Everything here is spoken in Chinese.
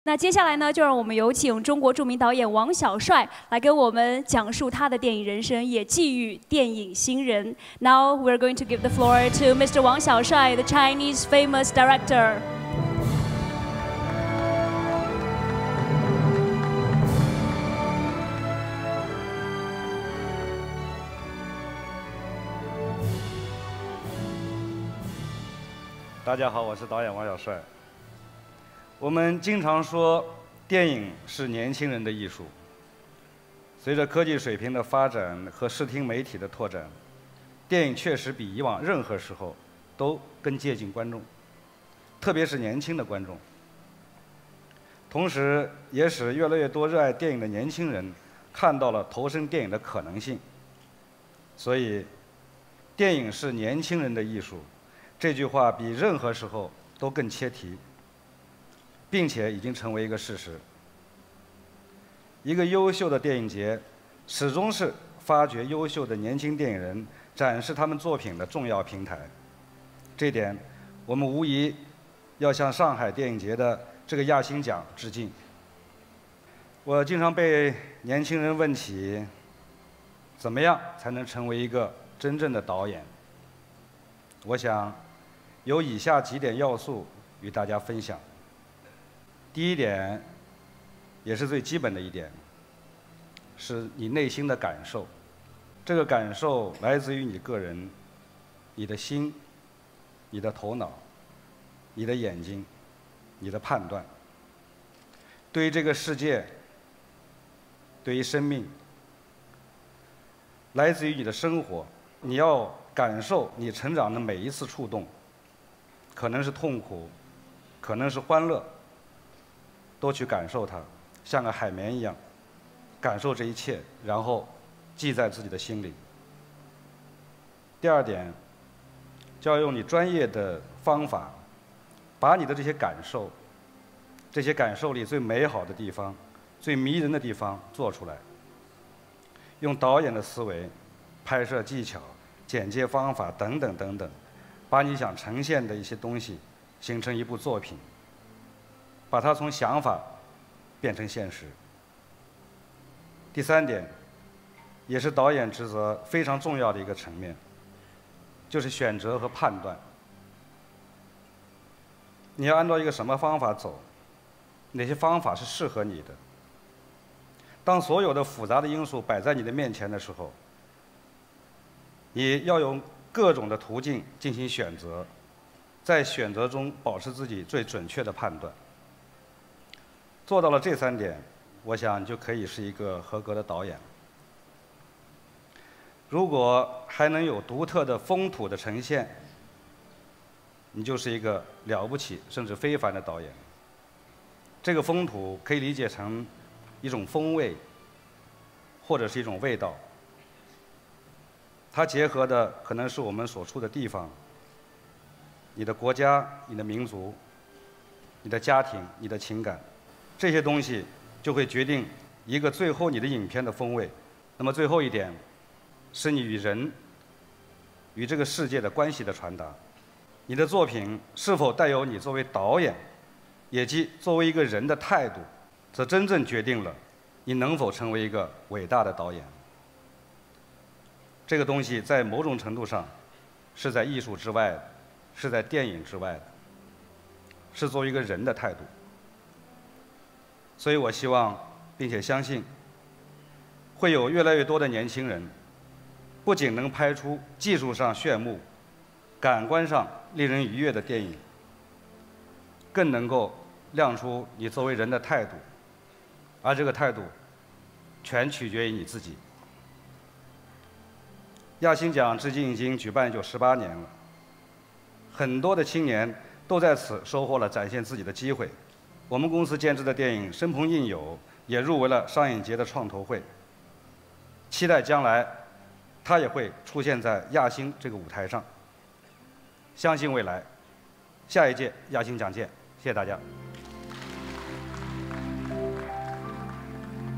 那接下来呢，就让我们有请中国著名导演王小帅来给我们讲述他的电影人生，也寄予电影新人。Now we're going to give the floor to Mr. Wang Xiaoshuai, the Chinese famous director. 大家好，我是导演王小帅。我们经常说，电影是年轻人的艺术。随着科技水平的发展和视听媒体的拓展，电影确实比以往任何时候都更接近观众，特别是年轻的观众。同时，也使越来越多热爱电影的年轻人看到了投身电影的可能性。所以，电影是年轻人的艺术。这句话比任何时候都更切题，并且已经成为一个事实。一个优秀的电影节，始终是发掘优秀的年轻电影人、展示他们作品的重要平台。这点，我们无疑要向上海电影节的这个亚星奖致敬。我经常被年轻人问起，怎么样才能成为一个真正的导演？我想，有以下几点要素与大家分享。第一点，也是最基本的一点，是你内心的感受。这个感受来自于你个人、你的心、你的头脑、你的眼睛、你的判断。对于这个世界，对于生命，来自于你的生活，你要感受你成长的每一次触动。可能是痛苦，可能是欢乐，多去感受它，像个海绵一样，感受这一切，然后记在自己的心里。第二点，就要用你专业的方法，把你的这些感受里最美好的地方、最迷人的地方做出来。用导演的思维、拍摄技巧、剪接方法等等等等。把你想呈现的一些东西形成一部作品，把它从想法变成现实。第三点，也是导演职责非常重要的一个层面，就是选择和判断。你要按照一个什么方法走，哪些方法是适合你的。当所有的复杂的因素摆在你的面前的时候，你要用各种的途径进行选择，在选择中保持自己最准确的判断。做到了这三点，我想就可以是一个合格的导演。如果还能有独特的风土的呈现，你就是一个了不起甚至非凡的导演。这个风土可以理解成一种风味，或者是一种味道。它结合的可能是我们所处的地方、你的国家、你的民族、你的家庭、你的情感，这些东西就会决定一个最后你的影片的风味。那么最后一点，是你与人、与这个世界的关系的传达。你的作品是否带有你作为导演，也即作为一个人的态度，则真正决定了你能否成为一个伟大的导演。这个东西在某种程度上是在艺术之外的，是在电影之外的，是作为一个人的态度。所以我希望并且相信，会有越来越多的年轻人，不仅能拍出技术上炫目、感官上令人愉悦的电影，更能够亮出你作为人的态度，而这个态度全取决于你自己。亚星奖至今已经举办有18年了，很多的青年都在此收获了展现自己的机会。我们公司监制的电影《身朋应友》也入围了上影节的创投会，期待将来它也会出现在亚星这个舞台上。相信未来，下一届亚星奖见，谢谢大家。